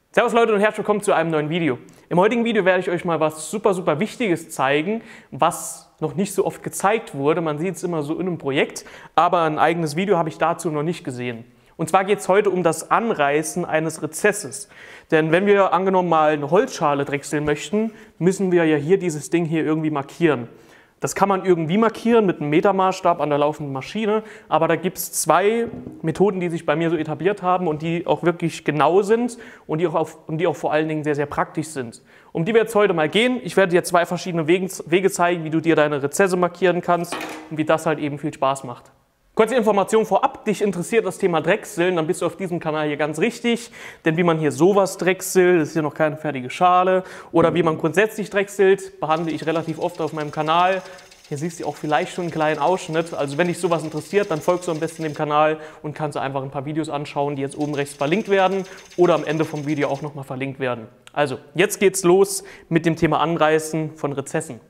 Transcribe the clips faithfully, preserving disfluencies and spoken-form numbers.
Servus Leute und herzlich willkommen zu einem neuen Video. Im heutigen Video werde ich euch mal was super, super Wichtiges zeigen, was noch nicht so oft gezeigt wurde. Man sieht es immer so in einem Projekt, aber ein eigenes Video habe ich dazu noch nicht gesehen. Und zwar geht es heute um das Anreißen eines Rezesses. Denn wenn wir angenommen mal eine Holzschale drechseln möchten, müssen wir ja hier dieses Ding hier irgendwie markieren. Das kann man irgendwie markieren mit einem Metermaßstab an der laufenden Maschine, aber da gibt es zwei Methoden, die sich bei mir so etabliert haben und die auch wirklich genau sind und die auch, auf, und die auch vor allen Dingen sehr, sehr praktisch sind. Um die wir jetzt heute mal gehen. Ich werde dir zwei verschiedene Wege, Wege zeigen, wie du dir deine Rezesse markieren kannst und wie das halt eben viel Spaß macht. Kurze Information vorab, dich interessiert das Thema Drechseln, dann bist du auf diesem Kanal hier ganz richtig, denn wie man hier sowas drechselt, das ist hier noch keine fertige Schale, oder wie man grundsätzlich drechselt, behandle ich relativ oft auf meinem Kanal. Hier siehst du auch vielleicht schon einen kleinen Ausschnitt, also wenn dich sowas interessiert, dann folgst du am besten dem Kanal und kannst einfach ein paar Videos anschauen, die jetzt oben rechts verlinkt werden oder am Ende vom Video auch nochmal verlinkt werden. Also, jetzt geht's los mit dem Thema Anreißen von Rezessen.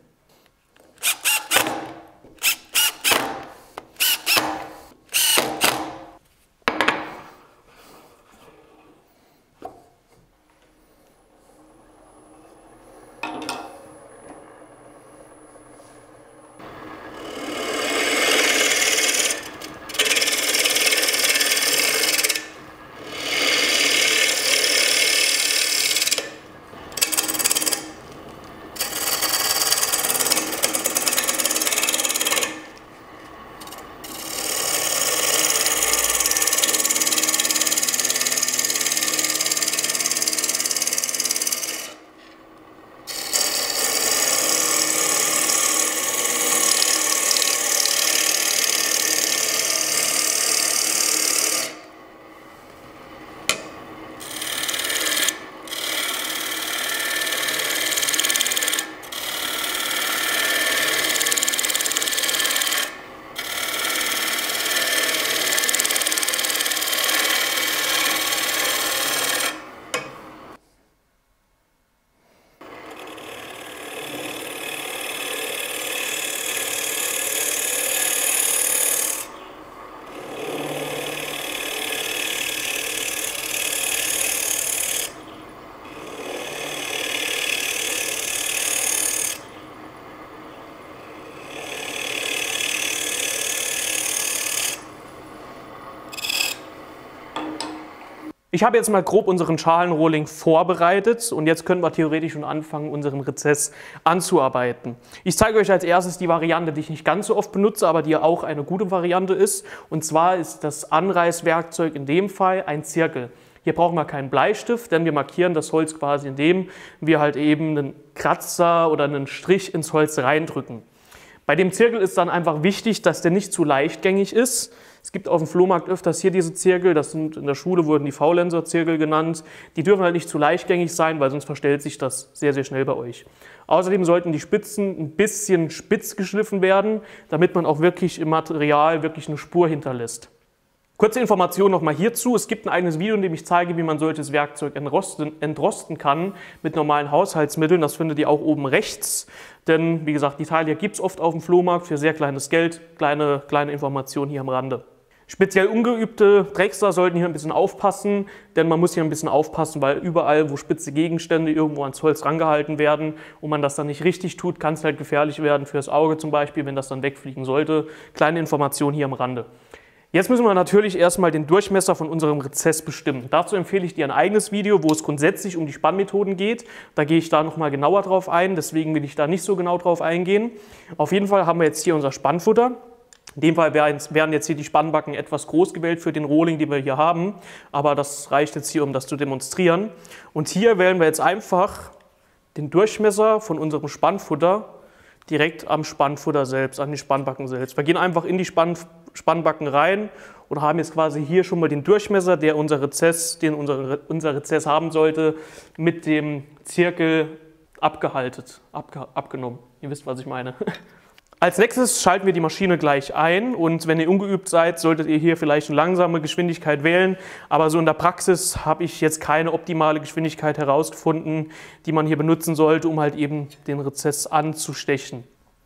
Ich habe jetzt mal grob unseren Schalenrohling vorbereitet und jetzt können wir theoretisch schon anfangen, unseren Rezess anzuarbeiten. Ich zeige euch als erstes die Variante, die ich nicht ganz so oft benutze, aber die auch eine gute Variante ist. Und zwar ist das Anreißwerkzeug in dem Fall ein Zirkel. Hier brauchen wir keinen Bleistift, denn wir markieren das Holz quasi, indem wir halt eben einen Kratzer oder einen Strich ins Holz reindrücken. Bei dem Zirkel ist dann einfach wichtig, dass der nicht zu leichtgängig ist. Es gibt auf dem Flohmarkt öfters hier diese Zirkel, das sind in der Schule wurden die Faulenzer-Zirkel genannt. Die dürfen halt nicht zu leichtgängig sein, weil sonst verstellt sich das sehr, sehr schnell bei euch. Außerdem sollten die Spitzen ein bisschen spitz geschliffen werden, damit man auch wirklich im Material wirklich eine Spur hinterlässt. Kurze Information nochmal hierzu. Es gibt ein eigenes Video, in dem ich zeige, wie man solches Werkzeug entrosten, entrosten kann mit normalen Haushaltsmitteln. Das findet ihr auch oben rechts. Denn wie gesagt, die Teile hier gibt es oft auf dem Flohmarkt für sehr kleines Geld. Kleine, kleine Information hier am Rande. Speziell ungeübte Drechsler sollten hier ein bisschen aufpassen, denn man muss hier ein bisschen aufpassen, weil überall, wo spitze Gegenstände irgendwo ans Holz rangehalten werden und man das dann nicht richtig tut, kann es halt gefährlich werden fürs Auge zum Beispiel, wenn das dann wegfliegen sollte. Kleine Information hier am Rande. Jetzt müssen wir natürlich erstmal den Durchmesser von unserem Rezess bestimmen. Dazu empfehle ich dir ein eigenes Video, wo es grundsätzlich um die Spannmethoden geht. Da gehe ich da nochmal genauer drauf ein, deswegen will ich da nicht so genau drauf eingehen. Auf jeden Fall haben wir jetzt hier unser Spannfutter. In dem Fall werden jetzt hier die Spannbacken etwas groß gewählt für den Rohling, den wir hier haben. Aber das reicht jetzt hier, um das zu demonstrieren. Und hier wählen wir jetzt einfach den Durchmesser von unserem Spannfutter direkt am Spannfutter selbst, an den Spannbacken selbst. Wir gehen einfach in die Spann Spannbacken rein und haben jetzt quasi hier schon mal den Durchmesser, der unser Rezess, den unser, unser Rezess haben sollte, mit dem Zirkel abgehalten, abge, abgenommen. Ihr wisst, was ich meine. Als nächstes schalten wir die Maschine gleich ein und wenn ihr ungeübt seid, solltet ihr hier vielleicht eine langsame Geschwindigkeit wählen, aber so in der Praxis habe ich jetzt keine optimale Geschwindigkeit herausgefunden, die man hier benutzen sollte, um halt eben den Rezess anzustechen.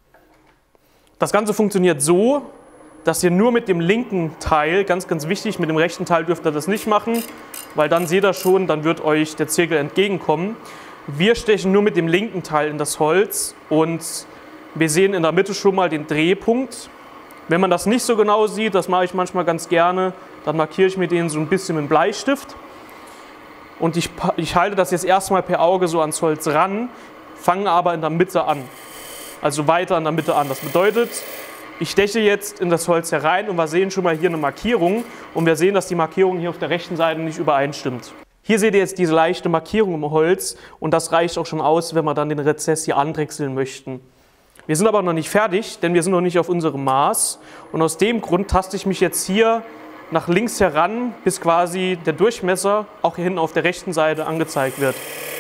Das Ganze funktioniert so, dass ihr nur mit dem linken Teil, ganz ganz wichtig, mit dem rechten Teil dürft ihr das nicht machen, weil dann seht ihr schon, dann wird euch der Zirkel entgegenkommen. Wir stechen nur mit dem linken Teil in das Holz und wir sehen in der Mitte schon mal den Drehpunkt. Wenn man das nicht so genau sieht, das mache ich manchmal ganz gerne, dann markiere ich mir den so ein bisschen mit dem Bleistift. Und ich, ich halte das jetzt erstmal per Auge so ans Holz ran, fange aber in der Mitte an. Also weiter in der Mitte an. Das bedeutet, ich steche jetzt in das Holz herein und wir sehen schon mal hier eine Markierung. Und wir sehen, dass die Markierung hier auf der rechten Seite nicht übereinstimmt. Hier seht ihr jetzt diese leichte Markierung im Holz und das reicht auch schon aus, wenn wir dann den Rezess hier andrechseln möchten. Wir sind aber noch nicht fertig, denn wir sind noch nicht auf unserem Maß. Und aus dem Grund taste ich mich jetzt hier nach links heran, bis quasi der Durchmesser auch hier hinten auf der rechten Seite angezeigt wird.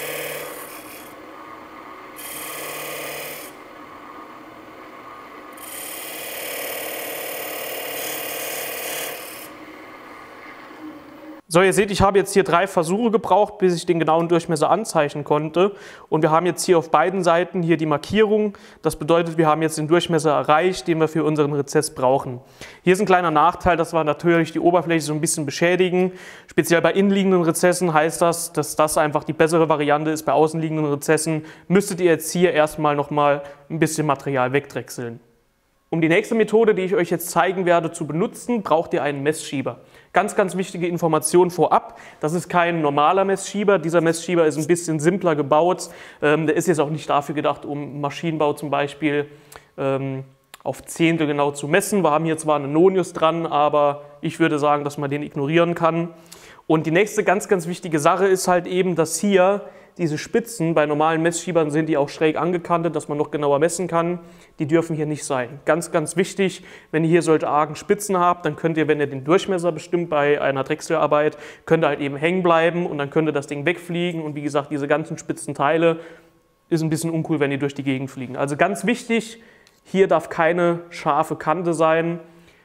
So, ihr seht, ich habe jetzt hier drei Versuche gebraucht, bis ich den genauen Durchmesser anzeichnen konnte. Und wir haben jetzt hier auf beiden Seiten hier die Markierung. Das bedeutet, wir haben jetzt den Durchmesser erreicht, den wir für unseren Rezess brauchen. Hier ist ein kleiner Nachteil, dass wir natürlich die Oberfläche so ein bisschen beschädigen. Speziell bei innenliegenden Rezessen heißt das, dass das einfach die bessere Variante ist. Bei außenliegenden Rezessen müsstet ihr jetzt hier erstmal nochmal ein bisschen Material wegdrechseln. Um die nächste Methode, die ich euch jetzt zeigen werde, zu benutzen, braucht ihr einen Messschieber. Ganz, ganz wichtige Information vorab, das ist kein normaler Messschieber. Dieser Messschieber ist ein bisschen simpler gebaut. Ähm, der ist jetzt auch nicht dafür gedacht, um Maschinenbau zum Beispiel ähm, auf Zehntel genau zu messen. Wir haben hier zwar einen Nonius dran, aber ich würde sagen, dass man den ignorieren kann. Und die nächste ganz, ganz wichtige Sache ist halt eben, dass hier diese Spitzen, bei normalen Messschiebern sind die auch schräg angekantet, dass man noch genauer messen kann. Die dürfen hier nicht sein. Ganz, ganz wichtig, wenn ihr hier solche argen Spitzen habt, dann könnt ihr, wenn ihr den Durchmesser bestimmt bei einer Drechselarbeit, könnt ihr halt eben hängen bleiben und dann könnte das Ding wegfliegen. Und wie gesagt, diese ganzen spitzen Teile ist ein bisschen uncool, wenn die durch die Gegend fliegen. Also ganz wichtig, hier darf keine scharfe Kante sein.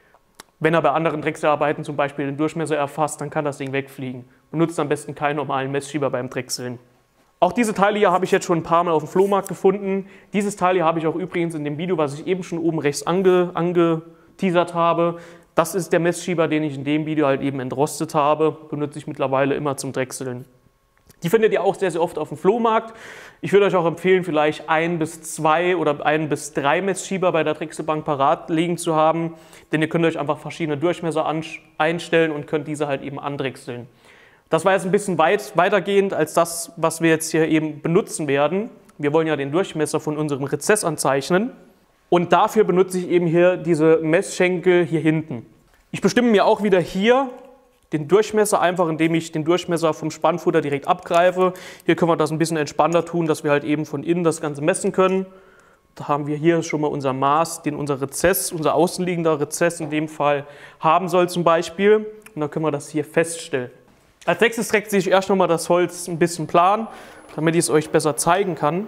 Wenn er bei anderen Drechselarbeiten zum Beispiel den Durchmesser erfasst, dann kann das Ding wegfliegen. Benutzt am besten keinen normalen Messschieber beim Drechseln. Auch diese Teile hier habe ich jetzt schon ein paar Mal auf dem Flohmarkt gefunden. Dieses Teil hier habe ich auch übrigens in dem Video, was ich eben schon oben rechts ange, angeteasert habe. Das ist der Messschieber, den ich in dem Video halt eben entrostet habe. Benutze ich mittlerweile immer zum Drechseln. Die findet ihr auch sehr, sehr oft auf dem Flohmarkt. Ich würde euch auch empfehlen, vielleicht ein bis zwei oder ein bis drei Messschieber bei der Drechselbank parat liegen zu haben. Denn ihr könnt euch einfach verschiedene Durchmesser einstellen und könnt diese halt eben andrechseln. Das war jetzt ein bisschen weit, weitergehend als das, was wir jetzt hier eben benutzen werden. Wir wollen ja den Durchmesser von unserem Rezess anzeichnen. Und dafür benutze ich eben hier diese Messschenkel hier hinten. Ich bestimme mir auch wieder hier den Durchmesser, einfach indem ich den Durchmesser vom Spannfutter direkt abgreife. Hier können wir das ein bisschen entspannter tun, dass wir halt eben von innen das Ganze messen können. Da haben wir hier schon mal unser Maß, den unser Rezess, unser außenliegender Rezess in dem Fall haben soll zum Beispiel. Und dann können wir das hier feststellen. Als nächstes trägt sich erst nochmal das Holz ein bisschen plan, damit ich es euch besser zeigen kann.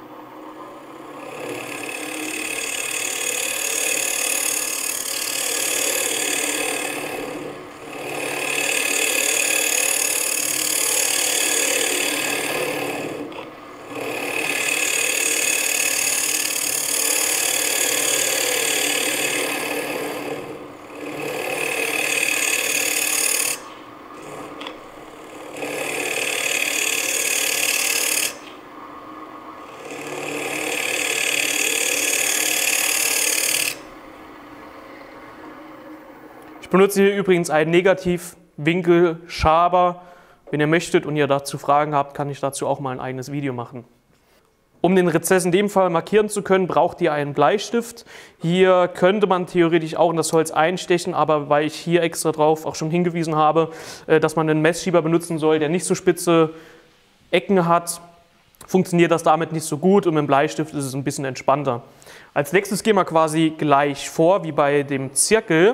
Ich benutze hier übrigens einen Negativwinkelschaber. Wenn ihr möchtet und ihr dazu Fragen habt, kann ich dazu auch mal ein eigenes Video machen. Um den Rezess in dem Fall markieren zu können, braucht ihr einen Bleistift. Hier könnte man theoretisch auch in das Holz einstechen, aber weil ich hier extra drauf auch schon hingewiesen habe, dass man einen Messschieber benutzen soll, der nicht so spitze Ecken hat, funktioniert das damit nicht so gut und mit dem Bleistift ist es ein bisschen entspannter. Als nächstes gehen wir quasi gleich vor wie bei dem Zirkel.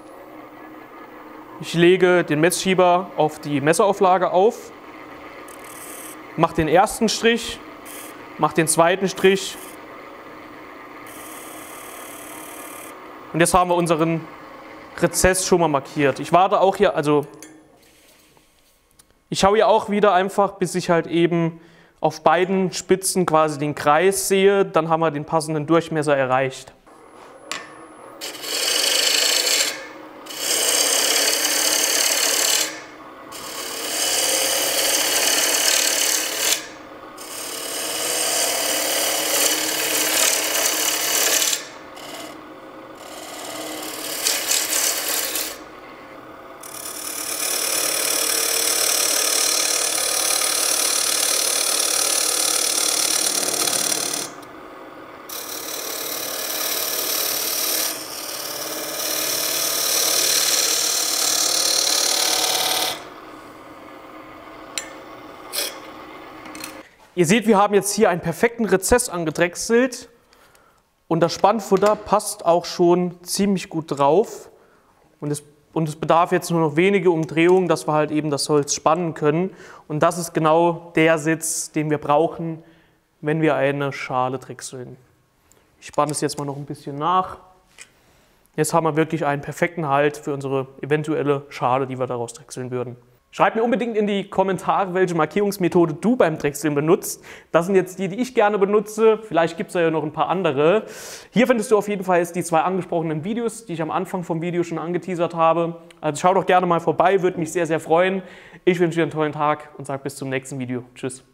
Ich lege den Messschieber auf die Messerauflage auf, mache den ersten Strich, mache den zweiten Strich und jetzt haben wir unseren Rezess schon mal markiert. Ich warte auch hier, also ich schaue hier auch wieder einfach, bis ich halt eben auf beiden Spitzen quasi den Kreis sehe, dann haben wir den passenden Durchmesser erreicht. Ihr seht, wir haben jetzt hier einen perfekten Rezess angedrechselt und das Spannfutter passt auch schon ziemlich gut drauf und es, und es bedarf jetzt nur noch wenige Umdrehungen, dass wir halt eben das Holz spannen können und das ist genau der Sitz, den wir brauchen, wenn wir eine Schale drechseln. Ich spanne es jetzt mal noch ein bisschen nach. Jetzt haben wir wirklich einen perfekten Halt für unsere eventuelle Schale, die wir daraus drechseln würden. Schreib mir unbedingt in die Kommentare, welche Markierungsmethode du beim Drechseln benutzt. Das sind jetzt die, die ich gerne benutze. Vielleicht gibt es ja noch ein paar andere. Hier findest du auf jeden Fall jetzt die zwei angesprochenen Videos, die ich am Anfang vom Video schon angeteasert habe. Also schau doch gerne mal vorbei, würde mich sehr, sehr freuen. Ich wünsche dir einen tollen Tag und sage bis zum nächsten Video. Tschüss.